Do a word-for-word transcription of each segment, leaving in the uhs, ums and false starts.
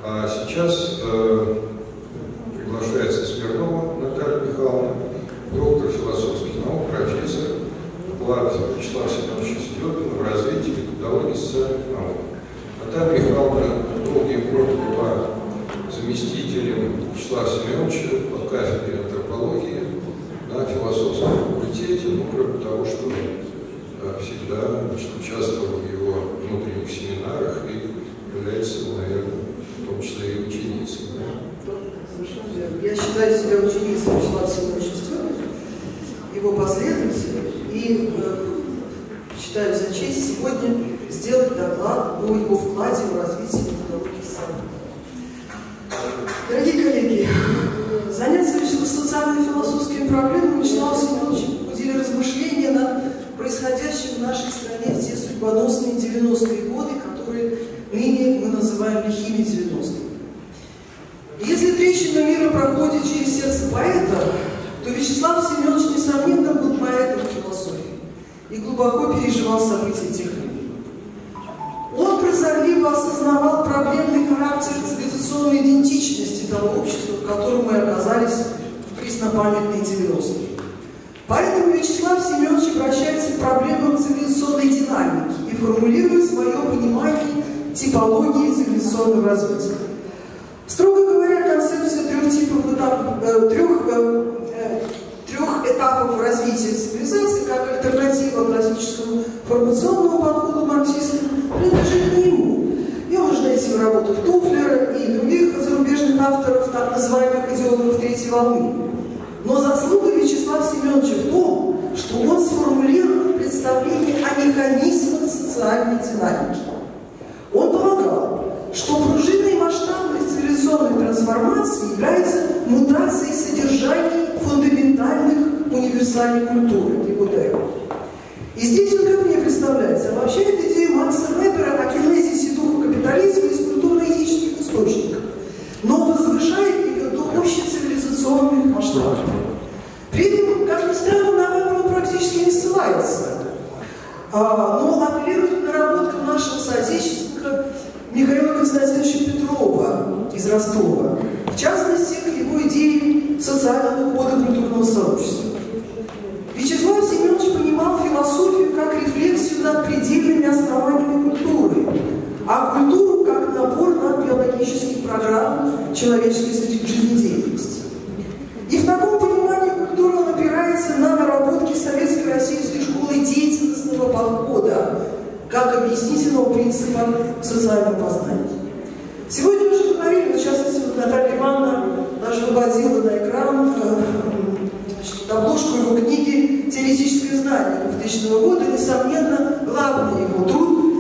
А сейчас э, приглашается Смирнова Наталья Михайловна, доктор философских наук, профессор, вклад Вячеслава Семеновича Степина в развитие методологии социальных наук. Наталья Михайловна долгие годы была заместителем Вячеслава Семеновича по кафедре антропологии на философском факультете, ну, кроме того, что э, всегда значит, участвовал в его внутренних семинарах и является, наверное, в том числе и ученицей. Я считаю себя ученицей Вячеслава Семеновича Степина, его последователем, и э, считаю за честь сегодня сделать доклад о его вкладе в развитие методологии социальных. Дорогие коллеги, заняться социально-философскими проблемами Вячеслава Семеновича побудили размышления над происходящим в нашей стране в те судьбоносные девяностые годы, которые ныне мы называем лихими девяностыми. Если трещина мира проходит через сердце поэта, то Вячеслав Семенович, несомненно, был поэтом философии и глубоко переживал события тех лет. Он прозорливо осознавал проблемный характер цивилизационной идентичности того общества, в котором мы оказались в преснопамятные девяностые. Поэтому Вячеслав Семенович обращается к проблемам цивилизационной динамики и формулирует свое понимание типологии цивилизационного развития. Строго говоря, концепция трех типов этапов, э, трех, э, э, трех этапов развития цивилизации как альтернатива классическому формационному подходу марксистскому принадлежит не ему. Ее можно найти в работах Туфлера и других зарубежных авторов, так называемых идеологов третьей волны. Но заслуга Вячеслава Семеновича в том, что он сформулировал представление о механизмах социальной динамики. Он полагал, что пружиной масштабной цивилизационной трансформации является мутация содержаний фундаментальных универсальных культуры. И здесь он, как мне представляется, обобщает идею Макса Вебера о кинезисе духа капитализма из культурно-этических источников, но возвышает ее до общецивилизационных масштабов. При этом, как ни странно, на Вебера он практически не ссылается, но апеллирует к наработкам нашего соотечественника Михаила Константиновича Петрова из Ростова, в частности, к его идее социального кода культурного сообщества. Вячеслав Семенович понимал философию как рефлексию над предельными основаниями культуры, а культуру как набор над биологических программ человеческой жизнедеятельности. И в таком понимании культура он опирается на наработки советской российской школы деятельностного подхода, как объяснительного принципа социального познания. Сегодня мы уже говорили, в частности, Наталья Ивановна даже выводила на экран значит, обложку его книги «Теоретическое знание» двухтысячного года, несомненно, главный его труд.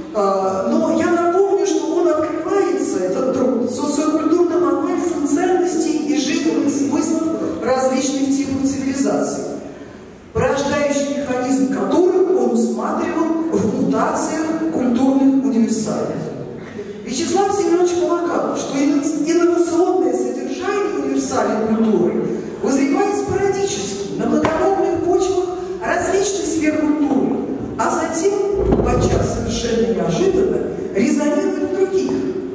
Но я напомню, что он открывается, этот труд, социокультурным анализом ценностей и жизненных смыслов различных типов цивилизаций, порождающий механизм которых он усматривал в мутациях культурных универсалей. Вячеслав Семенович полагал, что инновационное содержание универсальной культуры возникает спорадически на благородных почвах различных сфер культуры, а затем, подчас совершенно неожиданно, резонирует в других,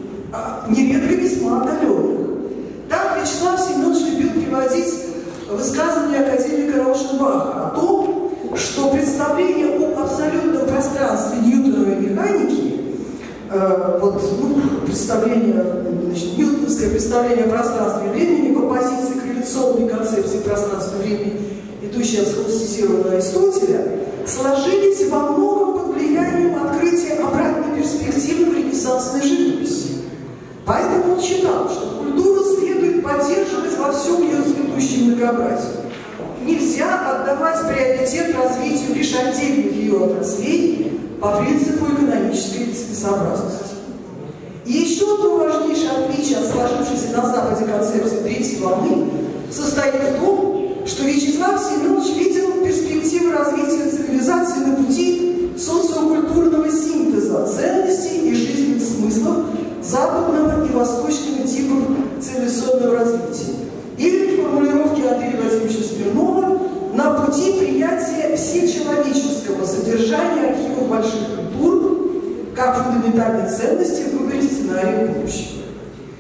нередко весьма отдаленных. Так Вячеслав Семенович любил приводить высказывание академика Раушенбаха о том, что представление об абсолютном пространстве ньютоновой механики, э, вот, ну, представление, значит, ньютоновское представление о пространстве и времени в оппозиции к реляционной концепции пространства и времени, идущей от схоластизированного Аристотеля, сложились во многом под влиянием открытия обратной перспективы в ренессансной живописи. Поэтому он считал, что культуру следует поддерживать во всем ее цветущем многообразии. Нельзя отдавать приоритет развитию лишь отдельных ее отраслей по принципу экономической целесообразности. И еще одно важнейшее отличие от сложившейся на Западе концепции третьей волны состоит в том, что Вячеслав Семенович видел перспективы развития цивилизации на пути социокультурного синтеза ценностей и жизненных смыслов западного и восточного типов цивилизационного развития. Или в формулировке Андрея Владимировича Смирнова на пути приятия всечеловеческого содержания архивов больших культур как фундаментальной ценности в выборе сценария будущего.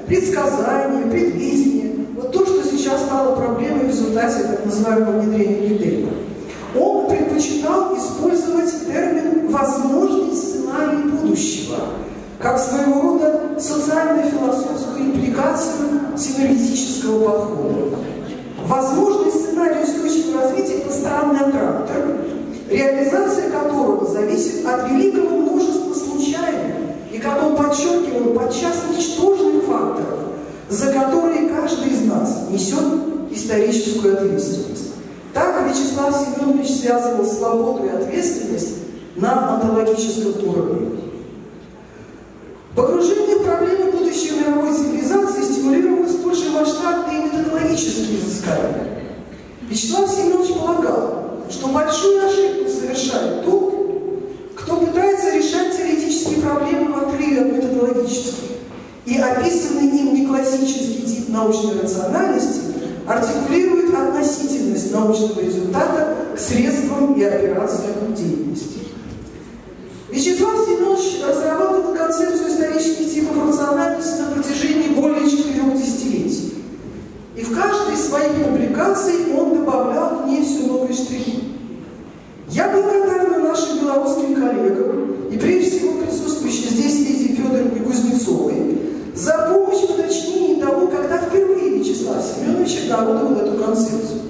предсказания, предвидения. Вот то, что сейчас стало проблемой в результате так называемого внедрения Моделя. Он предпочитал использовать термин «возможный сценарий будущего» как своего рода социально-философскую импликацию синергетического подхода. Возможный сценарий устойчивого развития – это странный аттрактор, реализация которого зависит от великого множества случайных и, как он подчеркивал, подчас ничтожных факторов, за которые каждый из нас несет историческую ответственность. Так Вячеслав Семенович связывал свободу и ответственность на онтологическом уровне. Погружение в проблемы будущей мировой цивилизации стимулировало столь же масштабные методологические изыскания. Вячеслав Семенович полагал, что большую ошибку совершает тот, кто пытается решать теоретические проблемы в отрыве от методологических, и описанный им неклассический тип научной рациональности артикулирует относительность научного результата к средствам и операциям деятельности. Вячеслав Семенович разрабатывал концепцию исторических типов рациональности на протяжении более четырех десятилетий. И в каждой из своих публикаций он добавлял к ней все новые штрихи. Я благодарна нашим белорусским коллегам, и прежде всего присутствующей здесь Лидии Федоровне Кузнецовой, за помощь в уточнении того, когда впервые Вячеслав Семенович обнародовал эту концепцию.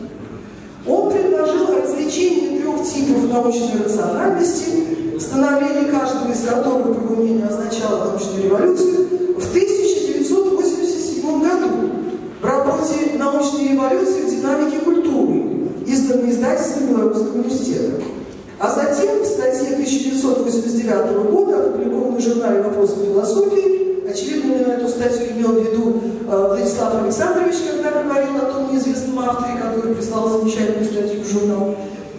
Он предложил развлечение трех типов научной рациональности, становление каждого из которых, по его мнению, означало научную революцию, в тысяча девятьсот восемьдесят седьмом году в работе «Научные революции в динамике культуры», изданной издательством Белорусского университета. А затем в статье тысяча девятьсот восемьдесят девятого года, опубликованной в журнале «Вопросы философии», очевидно, именно эту статью имел в виду э, Владислав Александрович, когда говорил о том неизвестном авторе, который прислал замечательную статью в журнал.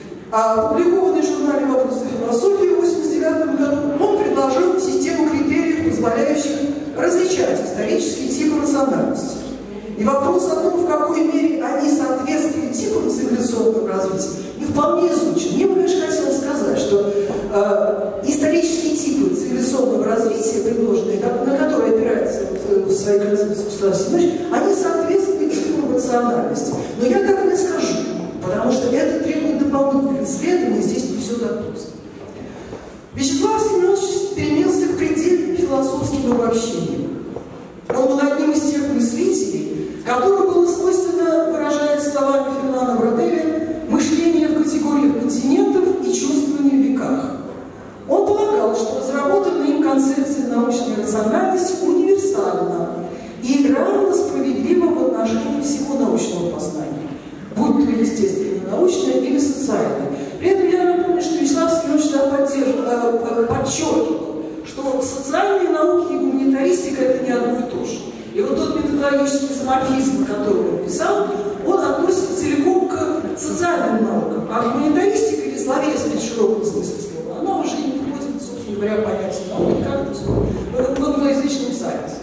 А опубликованный в журнале «Вопросы философии» в восемьдесят девятом году он предложил систему критериев, позволяющих различать исторические типы рациональности. И вопрос о том, в какой мере они соответствуют типам цивилизационного развития, не вполне изучен. Мне бы, конечно, хотелось сказать, что э, исторические типы цивилизационного развития, предложенные, на которые опирается вот, в своей концепции Вячеслав Семенович, они соответствуют типам рациональности. Но я так не скажу, потому что это требует дополнительных исследований, здесь не все так просто. Вячеслав Семенович стремился к предельным философским обобщениям. Он был одним из тех мыслителей, которому было свойственно, выражаясь словами Фернана Броделя, мышление в категориях континентов и чувствование в веках. Он полагал, что разработанная им концепция научной рациональности универсальна и равно справедлива в отношении всего научного познания, будь то естественно-научное или социальное. При этом я напомню, что Вячеслав Семенович подчеркивал, что социальные науки и гуманитаристика – это не одно и то же. И вот тот методологический изоморфизм, который он писал, он относится целиком к социальным наукам. А гуманитаристика или словесность в широком смысле слова, она уже не входит, собственно говоря, в понятие науки, как в англоязычном сайенсе.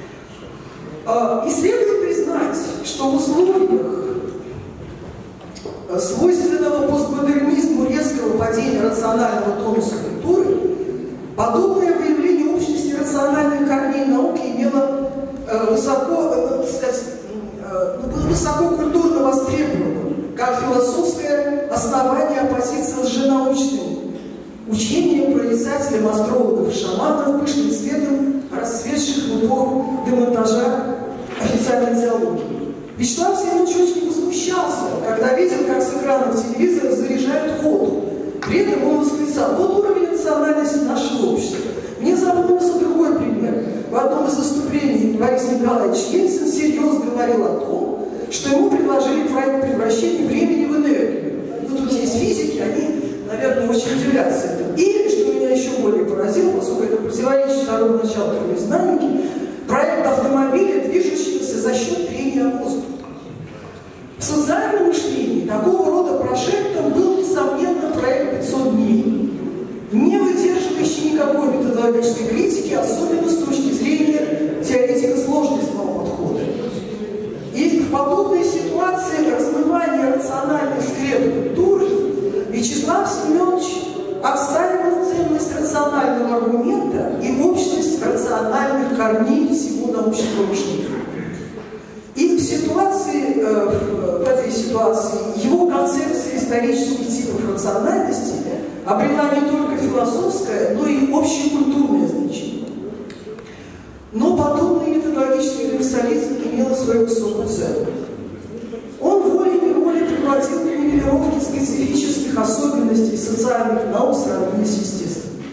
И следует признать, что в условиях свойственного постмодернизму резкого падения рационального тонуса культуры, подобное выявление общности рациональных корней науки имело э, высоко, э, сказать, э, было высоко культурно востребовано, как философское основание оппозиции лженаучным учением прорицателям астрологов и шаманов, пышным цветом, расцветших в эпоху демонтажа официальной идеологии. Вячеслав Семенович очень возмущался, когда видел, как с экранов телевизора заряжают воду. При этом он восклицал: вот уровень рациональности нашего общества. Мне запомнился другой пример. В одном из выступлений Борис Николаевич Ельцин серьезно говорил о том, что ему предложили проект превращения времени в энергию. Ну, тут есть физики, они, наверное, очень удивляются этому. Или, что меня еще более поразило, поскольку это противоречит второму началу термодинамики, проект автомобиля, движущегося за счет трения воздуха. В социальном мышлении такого рода прожектом был, несомненно, проект пятьсот дней, не выдерживающий никакой методологической критики, особенно с точки зрения теоретико-сложностного подхода. И в подобной ситуации размывания рациональных скреп культуры Вячеслав Семенович отстаивал ценность общность рационального аргумента и общность рациональных корней всего научного мышления. И в ситуации, в этой ситуации, его концепция исторических типов рациональности обрела не только философское, но и общекультурное значение. Но подобный методологический универсализм имел свою высокую цену. Он волей-неволей превратил к нивелировке специфических особенностей социальных наук в сравнении с естественными.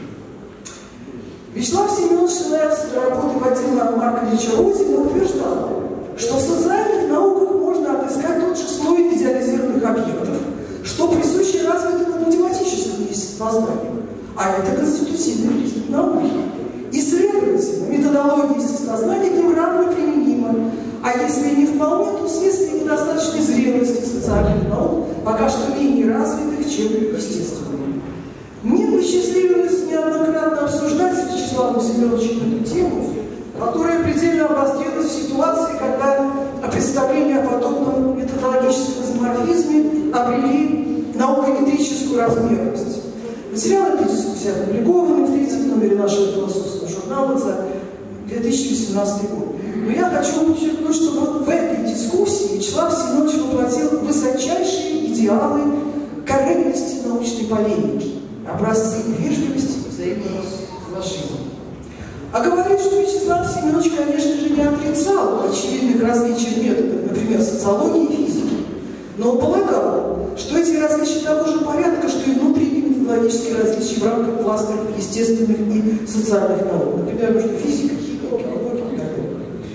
Вячеслав Семенович, начиная с работы Вадима Марковича Родина, утверждал, что в социальных науках можно отыскать тот же слой идеализированных объектов, что присуще развитому математическому естествознанию, а это конститутивный признак науки. И, следовательно, методология естествознания к ним равно применима, а если не вполне, то вследствие недостаточной зрелости социальных наук, пока что менее развитых, чем естественные. Мне посчастливилось неоднократно обсуждать с Вячеславом Семеновичем эту тему, которая предельно обострилась в ситуации, когда представления о подобном методологическом изоморфизме обрели наукометрическую размерность. Материалы этой дискуссии опубликованы в третьем номере нашего философского журнала за две тысячи восемнадцатый год. Но я хочу подчеркнуть, что вот в этой дискуссии Вячеслав Семенович воплотил высочайшие идеалы корректности научной полемики, образцы вежливости и взаимного соглашения. А говорит, что Вячеслав Семенович, конечно же, не отрицал очевидных различий в методах, например, социологии и физики, но полагал, что эти различия того же порядка, что и внутренние методологические различия в рамках кластеров естественных и социальных наук, например, между физикой, химией, биологией и так далее.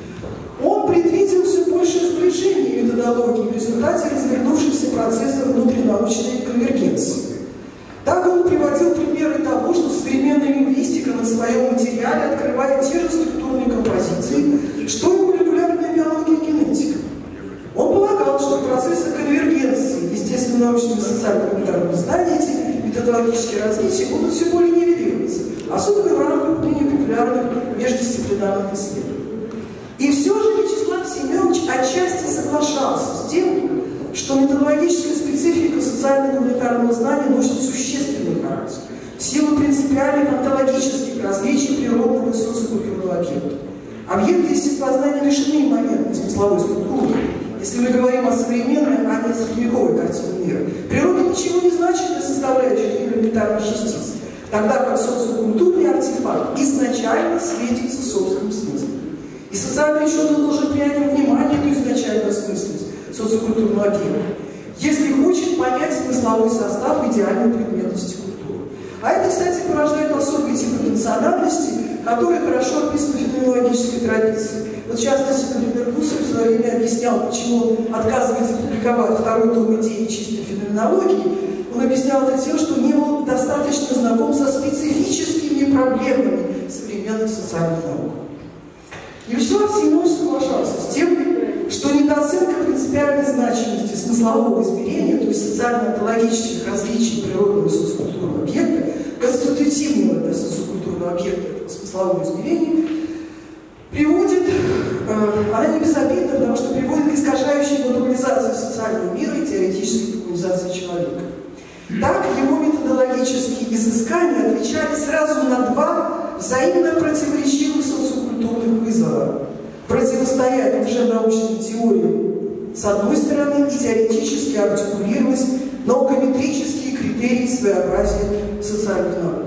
Он предвидел все большее сближение методологии в результате развернувшихся процессов внутринаучной конвергенции. Так он приводил примеры того, что современная лингвистика на своем материале открывает те же структурные композиции, что и молекулярная биология и генетика. Он полагал, что в процессах конвергенции естественно-научного и социально-гуманитарного знания эти методологические различия будут все более нивелироваться, особенно в рамках ныне популярных междисциплинарных исследований. И все же Вячеслав Семенович отчасти соглашался с тем, что методологическая специфика социально-гуманитарного знания носит существенный характер в силу принципиальных онтологических различий природного и социокультурного объекта. Объекты естествознания лишены имманентной смысловой структуры, если мы говорим о современной, а не о средневековой картине мира. Природа ничего не значит для составляющих элементарных частиц, тогда как социокультурный артефакт изначально светится собственным смыслом. И социальный ученый должен принять во внимание эту изначальную смысленность социокультурного объекта, если хочет понять смысловой состав идеальной предметности культуры. А это, кстати, порождает особый тип интенциональности, который хорошо описан в феноменологической традиции. Вот, в частности, например, Гусарь в свое время объяснял, почему он отказывается публиковать второй том идеи чистой феноменологии. Он объяснял это тем, что не был достаточно знаком со специфическими проблемами современных социальных наук. И Вячеслав Семенович соглашался с тем, что недооценка принципиальной значимости смыслового измерения, то есть социально-онтологических различий природного и социокультурного объекта, конститутивного для социокультурного объекта смыслового измерения, приводит, э, она не безобидна, потому что приводит к искажающей натурализации социального мира и теоретической гуманизации человека. Так, его методологические изыскания отвечали сразу на два взаимно противоречивых социокультурных вызова. Противостоять лженаучным теориям с одной стороны и теоретически артикулировать наукометрические критерии своеобразия социальных наук.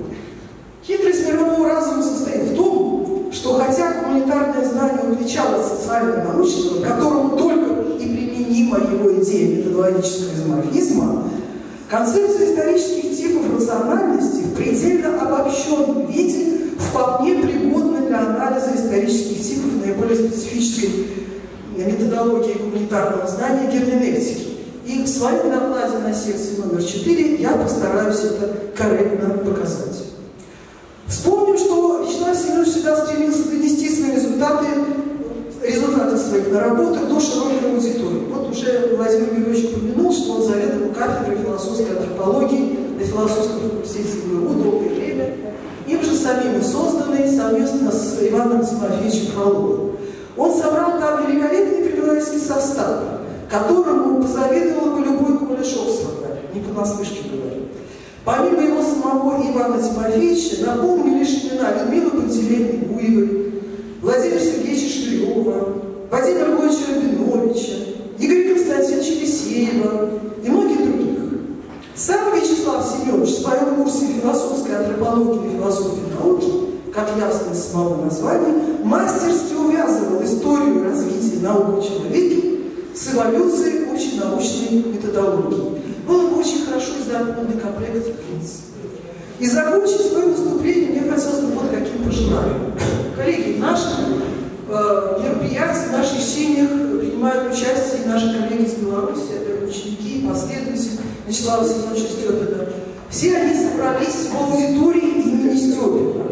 Хитрость мирового разума состоит в том, что хотя гуманитарное знание отличалось от социально-научного, к которому только и применима его идея методологического изоморфизма, концепция исторических типов рациональности в предельно обобщенном виде вполне пригодна для анализа исторических типов наиболее специфической методологии гуманитарного знания герменевтики. И в своем докладе на секции номер четыре я постараюсь это корректно показать. Вспомним, что Вячеслав Семенович всегда стремился донести свои результаты, результаты своих наработок до широкой аудитории. Вот уже Владимир Георгиевич упомянул, что он заведовал кафедрой философской антропологии на философском факультете эм гэ у долгое время, им же самим и созданный совместно с Иваном Тимофеевичем Фроловым. Он собрал там великолепный преподавательский состав, которому позавидовало бы любой Кумалешов, не понаслышке говорю. Помимо его самого Ивана Тимофеевича Тимофеевича напомню лишь имена Людмилы Пантелеевны-Буевой, Владимира Сергеевича Швырёва, Вадима Львовича Рабиновича, Игоря Константиновича Елисеева и многих других. Сам Вячеслав Семенович в своем курсе философской антропологии и философии науки, как ясно из самого названия, мастерски увязывал историю развития наук о человеке с эволюцией общенаучной методологии. Было бы очень хорошо издать полный комплект принципов. И закончить свое выступление мне хотелось бы вот каким пожеланием. Коллеги, в наших э, мероприятиях, в наших чтениях принимают участие и наши коллеги из Беларуси, это ученики, последователи Вячеслава Семеновича Степина. Все они собрались в аудитории имени Степина.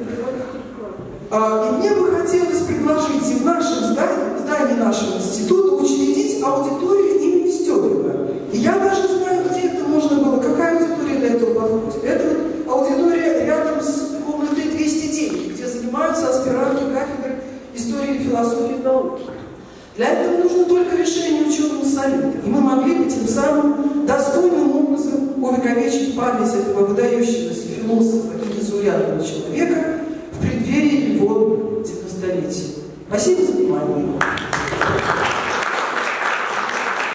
А, и мне бы хотелось предложить и в нашем здании, в здании нашего института учредить аудиторию имени Степина. И я даже знаю, где это можно было, какая аудитория для этого подходит. Это аудитория рядом с комнатой двести девять, где занимаются аспиранты кафедры истории и философии науки. Для этого нужно только решение ученого совета. И мы могли бы тем самым достойным образом увековечить память этого выдающегося философа и незаурядного человека в преддверии его девятнадцатилетия. Спасибо за внимание.